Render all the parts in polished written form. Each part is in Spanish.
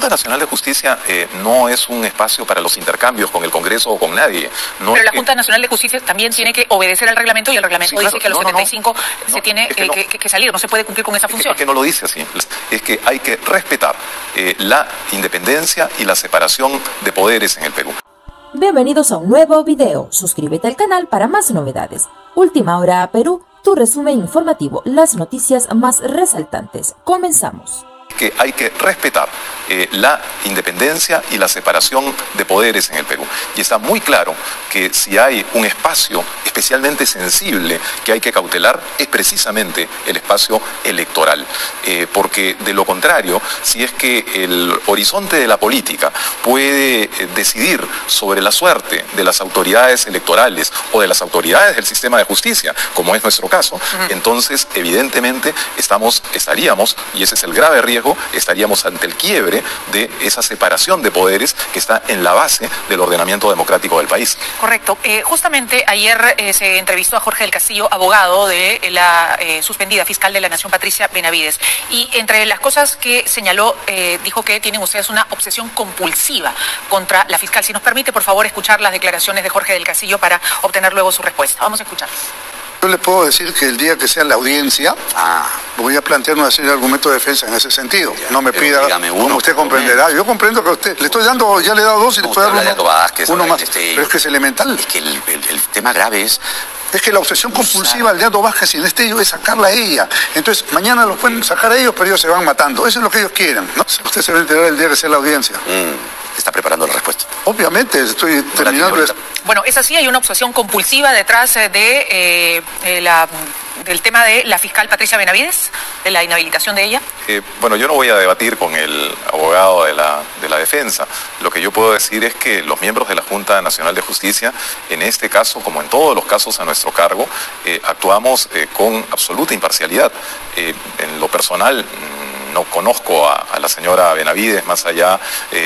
Junta Nacional de Justicia no es un espacio para los intercambios con el Congreso o con nadie. No. Pero la Junta Nacional de Justicia también tiene que obedecer al reglamento, y el reglamento dice que a los 75 se tiene que salir, no se puede cumplir con esa función. Es que no lo dice así, es que hay que respetar la independencia y la separación de poderes en el Perú. Bienvenidos a un nuevo video, suscríbete al canal para más novedades. Última Hora Perú, tu resumen informativo, las noticias más resaltantes. Comenzamos. Que hay que respetar la independencia y la separación de poderes en el Perú. Y está muy claro que si hay un espacio especialmente sensible que hay que cautelar, es precisamente el espacio electoral. Porque de lo contrario, si es que el horizonte de la política puede decidir sobre la suerte de las autoridades electorales o de las autoridades del sistema de justicia, como es nuestro caso, entonces evidentemente estaríamos, y ese es el grave riesgo, estaríamos ante el quiebre de esa separación de poderes que está en la base del ordenamiento democrático del país. Correcto. Justamente ayer se entrevistó a Jorge del Castillo, abogado de la suspendida fiscal de la Nación, Patricia Benavides, y entre las cosas que señaló, dijo que tienen ustedes una obsesión compulsiva contra la fiscal. Si nos permite, por favor, escuchar las declaraciones de Jorge del Castillo para obtener luego su respuesta. Vamos a escuchar. Yo le puedo decir que el día que sea la audiencia, voy a plantear una serie de argumentos de defensa en ese sentido. No me pida, como usted comprenderá. Yo comprendo que a usted, le estoy dando, ya le he dado dos y le estoy dando uno más. Pero es que es elemental. Es que el tema grave es que la obsesión compulsiva del Leandro Vázquez y el Estello es sacarla a ella. Entonces, mañana los pueden sacar a ellos, pero ellos se van matando. Eso es lo que ellos quieren, ¿no? Usted se va a enterar el día que sea la audiencia. Está preparando la respuesta. Obviamente, estoy terminando. Bueno, es así, hay una obsesión compulsiva detrás del tema de la fiscal Patricia Benavides, de la inhabilitación de ella. Bueno, yo no voy a debatir con el abogado de la defensa. Lo que yo puedo decir es que los miembros de la Junta Nacional de Justicia, en este caso, como en todos los casos a nuestro cargo, actuamos con absoluta imparcialidad. En lo personal, no conozco a la señora Benavides más allá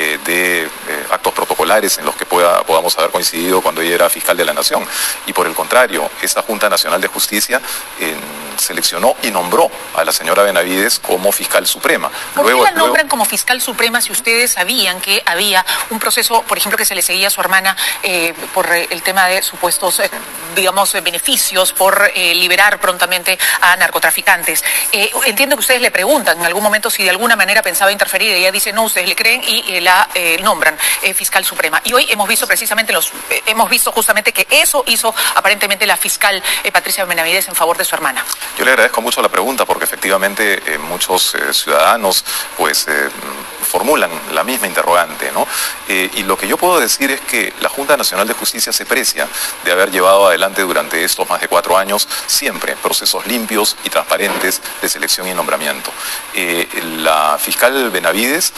de actos protocolares en los que podamos haber coincidido cuando ella era fiscal de la Nación. Y por el contrario, esta Junta Nacional de Justicia seleccionó y nombró a la señora Benavides como fiscal suprema. ¿Por qué la nombran como fiscal suprema si ustedes sabían que había un proceso, por ejemplo, que se le seguía a su hermana por el tema de supuestos, digamos, beneficios por liberar prontamente a narcotraficantes? Entiendo que ustedes le preguntan en algún momento si de alguna manera pensaba interferir, ella dice no, ustedes le creen y la nombran fiscal suprema. Y hoy hemos visto precisamente justamente que eso hizo aparentemente la fiscal Patricia Benavides en favor de su hermana. Yo le agradezco mucho la pregunta porque efectivamente muchos ciudadanos formulan la misma interrogante, ¿no? Y lo que yo puedo decir es que la Junta Nacional de Justicia se precia de haber llevado adelante durante estos más de 4 años siempre procesos limpios y transparentes de selección y nombramiento. La fiscal Benavides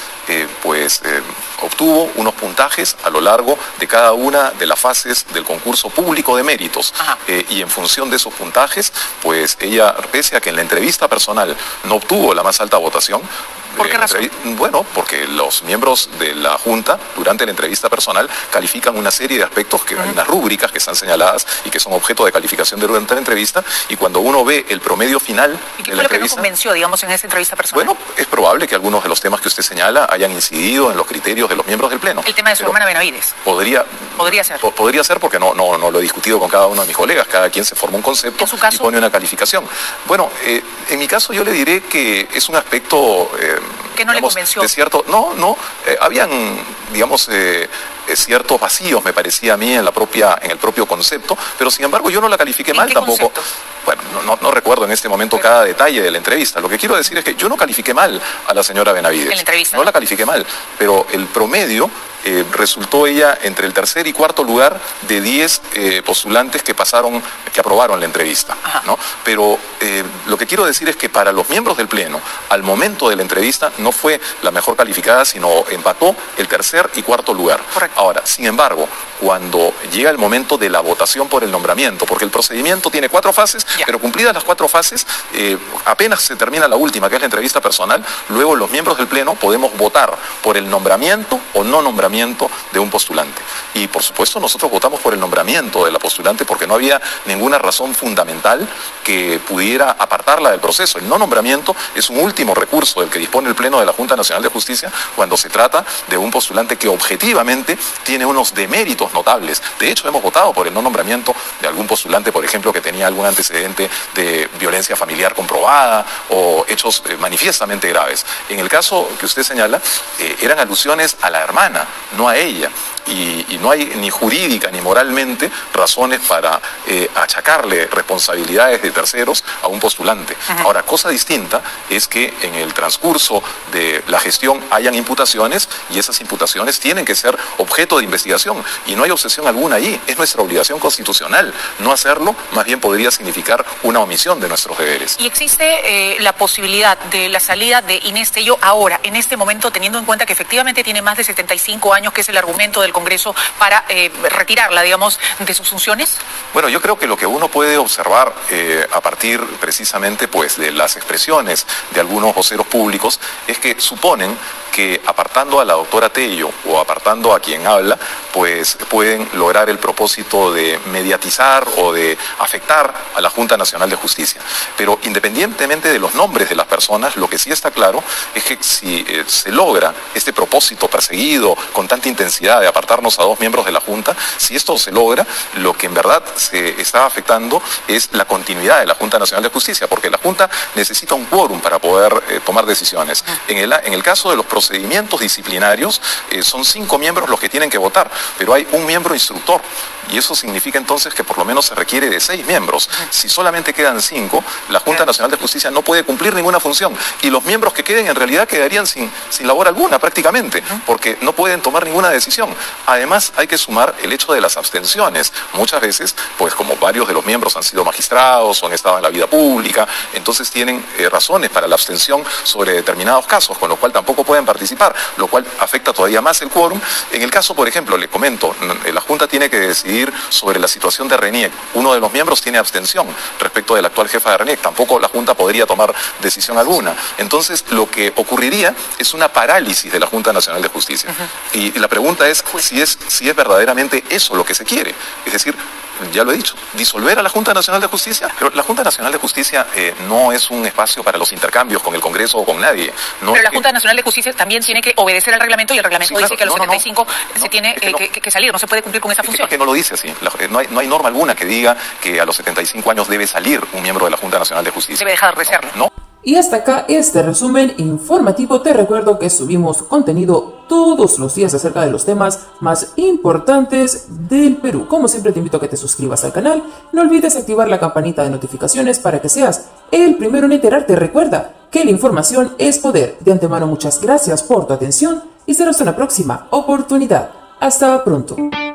obtuvo unos puntajes a lo largo de cada una de las fases del concurso público de méritos y en función de esos puntajes, pues ella, pese a que en la entrevista personal no obtuvo la más alta votación. ¿Por qué razón? Bueno, porque los miembros de la Junta, durante la entrevista personal, califican una serie de aspectos, que hay unas rúbricas que están señaladas y que son objeto de calificación durante la entrevista, y cuando uno ve el promedio final ¿Y qué fue lo que no convenció, digamos, en esa entrevista personal? Bueno, es probable que algunos de los temas que usted señala hayan incidido en los criterios de los miembros del Pleno. El tema de su hermana Benavides. Podría ser. Podría ser porque no lo he discutido con cada uno de mis colegas. Cada quien se forma un concepto y pone una calificación. Bueno, en mi caso yo le diré que es un aspecto... ¿Que no le convenció? Habían, digamos, ciertos vacíos, me parecía a mí, en el propio concepto, pero sin embargo yo no la califiqué mal tampoco. Concepto? Bueno, no recuerdo en este momento cada detalle de la entrevista. Lo que quiero decir es que yo no califiqué mal a la señora Benavides. En la entrevista. No la califiqué mal, pero el promedio resultó ella entre el tercer y cuarto lugar de 10 postulantes que aprobaron la entrevista, ¿no? Pero lo que quiero decir es que para los miembros del Pleno, al momento de la entrevista, no fue la mejor calificada, sino empató el tercer y cuarto lugar. Correcto. Ahora, sin embargo, cuando llega el momento de la votación por el nombramiento, porque el procedimiento tiene 4 fases, pero cumplidas las 4 fases, apenas se termina la última, que es la entrevista personal, luego los miembros del Pleno podemos votar por el nombramiento o no nombramiento de un postulante. Y por supuesto nosotros votamos por el nombramiento de la postulante porque no había ninguna razón fundamental que pudiera apartarla del proceso. El no nombramiento es un último recurso del que dispone el Pleno de la Junta Nacional de Justicia cuando se trata de un postulante que objetivamente tiene unos deméritos notables. De hecho, hemos votado por el no nombramiento de algún postulante, por ejemplo, que tenía algún antecedente de violencia familiar comprobada o hechos manifiestamente graves. En el caso que usted señala, eran alusiones a la hermana, no a ella. Y no hay ni jurídica ni moralmente razones para achacarle responsabilidades de terceros a un postulante. Ahora, cosa distinta es que en el transcurso de la gestión hayan imputaciones y esas imputaciones tienen que ser objeto de investigación y no hay obsesión alguna ahí. Es nuestra obligación constitucional. No hacerlo más bien podría significar una omisión de nuestros deberes. ¿Y existe la posibilidad de la salida de Inés Tello ahora, en este momento, teniendo en cuenta que efectivamente tiene más de 75 años, que es el argumento del Congreso para retirarla, digamos, de sus funciones? Bueno, yo creo que lo que uno puede observar a partir precisamente pues de las expresiones de algunos voceros públicos es que suponen que apartando a la doctora Tello o apartando a quien habla, pues pueden lograr el propósito de mediatizar o de afectar a la Junta Nacional de Justicia. Pero independientemente de los nombres de las personas, lo que sí está claro es que si se logra este propósito perseguido con tanta intensidad de apartarnos a 2 miembros de la Junta, si esto se logra, lo que en verdad se está afectando es la continuidad de la Junta Nacional de Justicia, porque la Junta necesita un quórum para poder tomar decisiones. En el caso de los procedimientos disciplinarios, son 5 miembros los que tienen que votar, pero hay un miembro instructor, y eso significa entonces que por lo menos se requiere de 6 miembros. Si solamente quedan 5, la Junta Nacional de Justicia no puede cumplir ninguna función, y los miembros que queden en realidad quedarían sin labor alguna prácticamente, porque no pueden tomar ninguna decisión. Además, hay que sumar el hecho de las abstenciones. Muchas veces, pues como varios de los miembros han sido magistrados o han estado en la vida pública, entonces tienen razones para la abstención sobre determinados casos, con lo cual tampoco pueden participar, lo cual afecta todavía más el quórum. En el caso, por ejemplo, le comento, la Junta tiene que decidir sobre la situación de RENIEC. Uno de los miembros tiene abstención respecto de la actual jefa de RENIEC. Tampoco la Junta podría tomar decisión alguna. Entonces, lo que ocurriría es una parálisis de la Junta Nacional de Justicia. Y la pregunta es si es verdaderamente eso lo que se quiere. Es decir, ya lo he dicho, disolver a la Junta Nacional de Justicia. Pero la Junta Nacional de Justicia no es un espacio para los intercambios con el Congreso o con nadie. No, pero la Junta Nacional de Justicia también tiene que obedecer al reglamento, y el reglamento dice que a los 75 se tiene que salir, no se puede cumplir con esa función. Es que no lo dice así. No hay norma alguna que diga que a los 75 años debe salir un miembro de la Junta Nacional de Justicia. Debe dejar de serlo. No. Y hasta acá este resumen informativo. Te recuerdo que subimos contenido todos los días acerca de los temas más importantes del Perú. Como siempre, te invito a que te suscribas al canal. No olvides activar la campanita de notificaciones para que seas el primero en enterarte. Recuerda que la información es poder. De antemano, muchas gracias por tu atención y será hasta una próxima oportunidad. Hasta pronto.